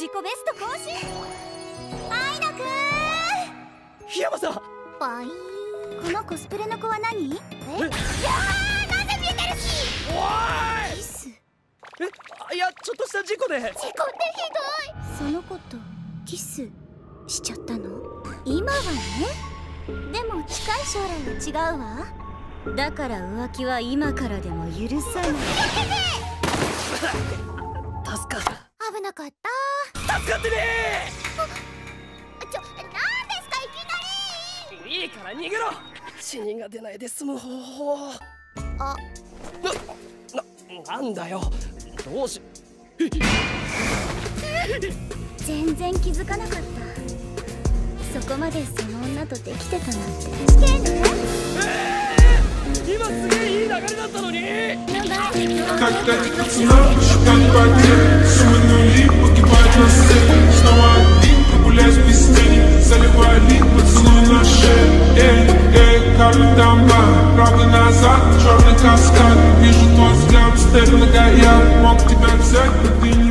自己ベスト更新。アイナくん。 檜山さん。 バイン。このコスプレの子は何？え？いやー、なぜ見えてるし。 おーい。 キス。 いや、ちょっとした事故で。 事故ってひどい。その子とキスしちゃったの？今はね。でも近い将来は違うわ。だから浮気は今からでも許さない。 助かる。 危なかった。 助かってね何ですかいきなり。 いいから逃げろ。死人が出ないで済む方法。 あ、 なんだよ。どうし。 全然気づかなかった。そこまでその女とできてたなんて。してね。 今すげえいい流れだったのに。 Правда назад, черный каскад. Вижу твой взгляд, степь нагоят. Мог тебя взять, но ты не